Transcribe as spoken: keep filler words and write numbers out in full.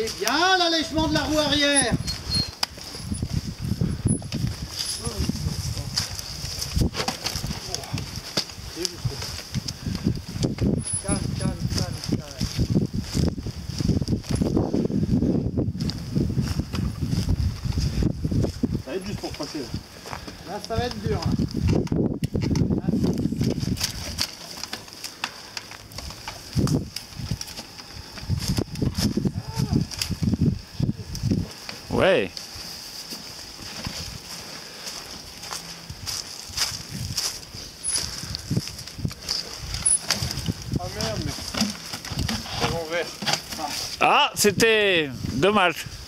Et bien l'allègement de la roue arrière. Calme, calme, calme, calme. Ça va être juste pour passer. Là, ça va être dur. Là. Ouais. Ah merde, mais c'est en vert. Ah, c'était dommage.